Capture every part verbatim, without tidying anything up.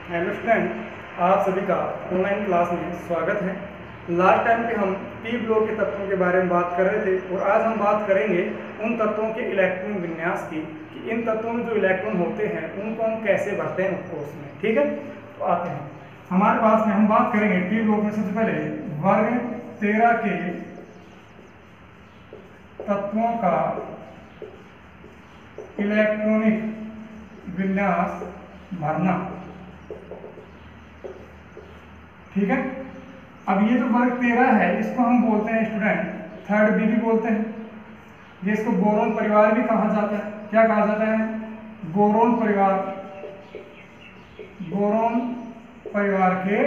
Hello student, आप सभी का ऑनलाइन क्लास में स्वागत है। लास्ट टाइम पे हम पी ब्लॉक के तत्वों के बारे में बात कर रहे थे और आज हम बात करेंगे उन तत्वों के इलेक्ट्रॉन विन्यास की कि इन तत्वों में जो इलेक्ट्रॉन होते हैं उनको हम कैसे भरते हैं उपकोष में। ठीक है, तो आते हैं हमारे पास में। हम बात करेंगे पी ब्लॉक में सबसे पहले वर्ग तेरह के तत्वों का इलेक्ट्रॉनिक विन्यास भरना। ठीक है, अब ये जो वर्ग तेरह है इसको हम बोलते हैं स्टूडेंट थर्ड बी भी बोलते हैं। ये इसको बोरोन परिवार भी कहा जाता है। क्या कहा जाता है? बोरोन परिवार। बोरोन परिवार के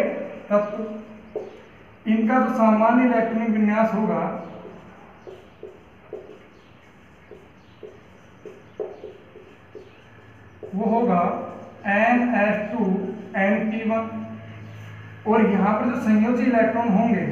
तत्व। इनका जो सामान्य इलेक्ट्रॉनिक विन्यास होगा वो होगा n s two n p one. और यहां पर जो संयोजी इलेक्ट्रॉन होंगे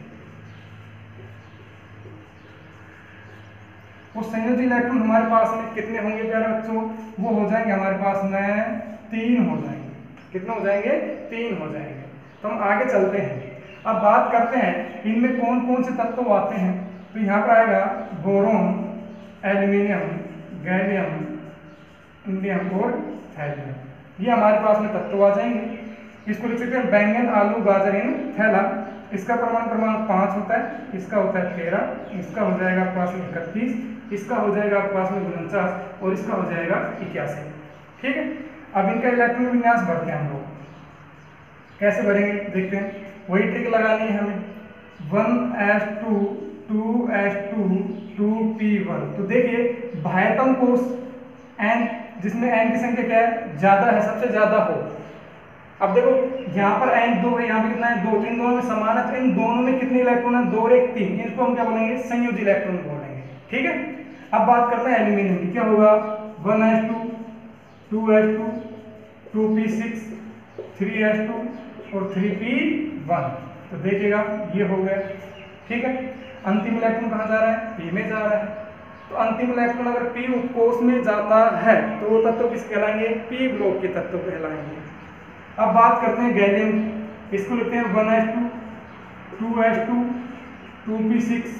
वो संयोजी इलेक्ट्रॉन हमारे पास में कितने होंगे प्यारे बच्चों? वो हो जाएंगे हमारे पास में तीन हो जाएंगे। कितने हो जाएंगे? तीन हो जाएंगे। तो हम आगे चलते हैं, अब बात करते हैं इनमें कौन कौन से तत्व आते हैं। तो यहाँ पर आएगा बोरोन, एल्यूमिनियम, गैलियम, इंडियम और थैलियम। ये हमारे पास में तत्व आ जाएंगे। इसको लिख सकते हैं बैंगन, आलू, गाजर इन थैला। इसका परमाणु क्रमांक पाँच होता है, इसका होता है तेरह, इसका हो जाएगा आपके पास में इकतीस, इसका हो जाएगा आपके पास में उनचास और इसका हो जाएगा इक्यासी। ठीक है, अब इनका इलेक्ट्रॉन विन्यास भरते हैं हम लोग। कैसे भरेंगे देखते हैं। वही ट्रिक लगानी है हमें। One s two two s two two p one. तो देखिए बाह्यतम कोष एन, जिसमें एन की संख्या क्या है? ज्यादा है, सबसे ज्यादा हो। अब देखो यहाँ पर एन दो है, यहाँ पे कितना है? दो। तो इन दोनों में समान है, तो इन दोनों में कितने इलेक्ट्रॉन है? दो और एक तीन। इसको हम क्या बोलेंगे? संयोजी इलेक्ट्रॉन बोलेंगे। ठीक है, अब बात करते हैं एल्यूमिनियम की। क्या होगा? One s two two s two two p six three s two और थ्री पी वन। तो देखिएगा ये हो गया। ठीक है, अंतिम इलेक्ट्रॉन कहाँ जा रहा है? पी में जा रहा है। तो अंतिम इलेक्ट्रॉन अगर पी उपकोष में जाता है तो वो तत्व किस कहलाएंगे? पी ब्लॉक के तत्व कहलाएंगे। अब बात करते हैं गैलियम। इसको लिखते हैं one s two two s two two p six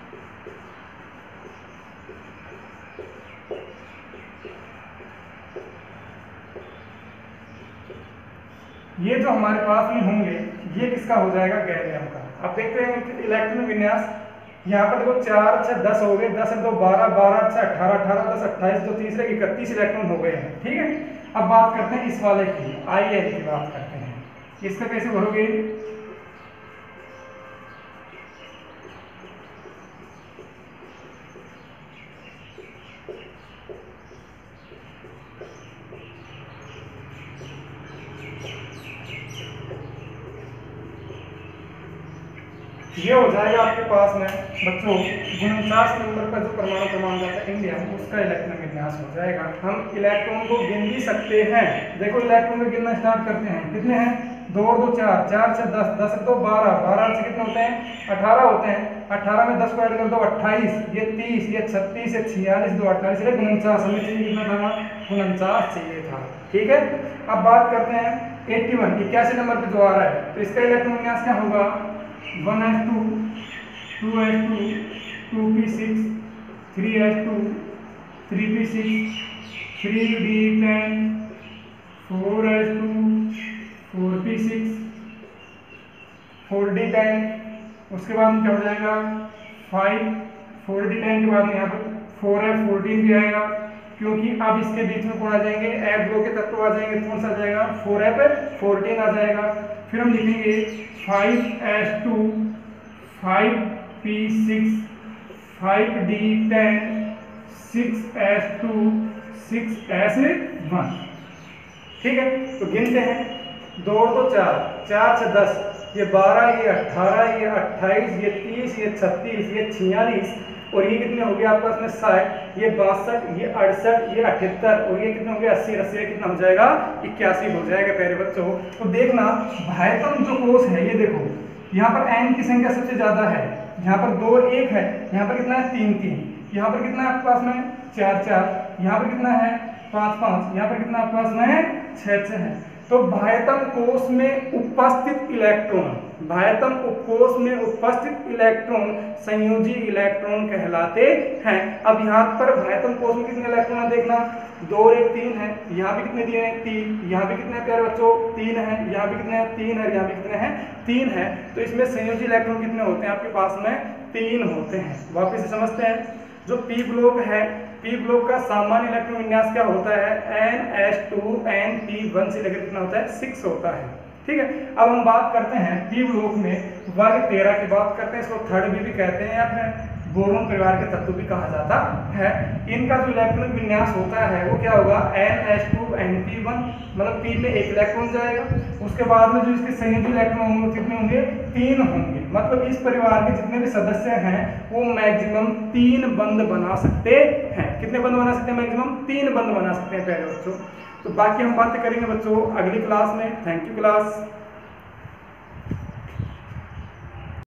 ये जो हमारे पास में होंगे ये किसका हो जाएगा? गैलियम का। अब देखते हैं इलेक्ट्रॉन विन्यास। यहाँ पर देखो चार छह दस हो गए, दस दो बारह, बारह छह अठारह, अठारह दस अट्ठाईस, दो तीसरे इकतीस इलेक्ट्रॉन हो गए हैं। ठीक है, अब बात करते हैं इस वाले की, आई एन की बात करते हैं। इसका कैसे भरोगे? ये हो जाएगा आपके पास में बच्चों उनचास नंबर का जो परमाणु क्रमांक आता है इंडियम, उसका इलेक्ट्रॉन विन्यास हो जाएगा। हम इलेक्ट्रॉन को गिन भी सकते हैं। देखो इलेक्ट्रॉन को गिनना स्टार्ट करते हैं। कितने हैं? दो और दो चार, चार से दस, दस से दो बारह, बारह से कितने होते हैं? अठारह होते हैं। अठारह में दस को ऐड कर दो अट्ठाईस, ये तीस, ये छत्तीस, ये छियालीस, दो अट्ठाईस, ये उनचास। हमें चाहिए कितना था? उनचास चाहिए था। ठीक है, अब बात करते हैं इक्यासी, इक्यासी नंबर पे जो आ रहा है तो इसका इलेक्ट्रॉन विन्यास क्या होगा? One s two two s two two p six three s two three p six three d ten four s two four p six four d ten. उसके बाद क्या हो जाएगा? फाइव। फोर डी टेन के बाद में यहाँ पर फोर एफ फोर्टीन भी आएगा, क्योंकि अब इसके बीच में कौन आ जाएंगे? एफ ब्लॉक के तत्व आ जाएंगे। कौन सा आ जाएगा? फोर एफ फोर्टीन आ जाएगा। फिर हम लिखेंगे five s two five p six five d ten six s two six s one. ठीक है, तो गिनते हैं। दो और दो चार, चार से दस, ये बारह, ये अट्ठारह, ये अट्ठाईस, ये तीस, ये छत्तीस, ये छियालीस और ये कितने हो गए आपके पास में? साठ, ये बासठ, ये अड़सठ, ये अठहत्तर और ये कितने हो गए? अस्सी। अस्सी ये कितना हो जाएगा? इक्यासी हो जाएगा प्यारे बच्चों। तो देखना बाह्यतम जो कोष है ये देखो, यहाँ पर एन की संख्या सबसे ज्यादा है। यहाँ पर दो एक है, यहाँ पर कितना है? तीन तीन। यहाँ पर कितना है आपके पास में? चार चार। यहाँ पर कितना है? पाँच पाँच। यहाँ पर कितना आपके पास में? छः छः है। तो भायतम कोष में उपस्थित इलेक्ट्रॉन, भायतम कोष में उपस्थित इलेक्ट्रॉन संयोजी इलेक्ट्रॉन कहलाते हैं। अब यहाँ पर भायतम कोष में कितने इलेक्ट्रॉन है देखना, दो और एक तीन है, यहाँ भी कितने दिए हैं तीन, यहाँ भी कितने हैं प्यारे बच्चों तीन है, यहाँ भी कितने हैं तीन है, यहाँ भी कितने हैं तीन है। तो इसमें संयोजी इलेक्ट्रॉन कितने होते हैं आपके पास में, तीन होते हैं। वापिस से समझते हैं, जो पी ब्लॉक है, पी ब्लॉक का सामान्य इलेक्ट्रॉन विन्यास क्या होता है, n s two n p one से लेकर कितना होता है, सिक्स होता है। ठीक है, अब हम बात करते हैं पी ब्लॉक में वर्ग तेरह की बात करते हैं, इसको थर्ड बी भी कहते हैं या फिर बोरोन परिवार के तत्व भी कहा जाता है। इनका जो इलेक्ट्रॉनिक विन्यास होता है वो क्या होगा, n s two n p one, मतलब पी में एक इलेक्ट्रॉन जाएगा, उसके बाद में जो इसके संयोजी इलेक्ट्रॉन होंगे कितने होंगे, तीन होंगे। मतलब इस परिवार के जितने भी सदस्य हैं वो मैक्सिमम तीन बंध बना सकते हैं। कितने बंध बना सकते हैं, मैक्सिमम तीन बंध बना सकते हैं प्यारे बच्चों। तो बाकी हम बातें करेंगे बच्चों अगली क्लास में। Thank you class.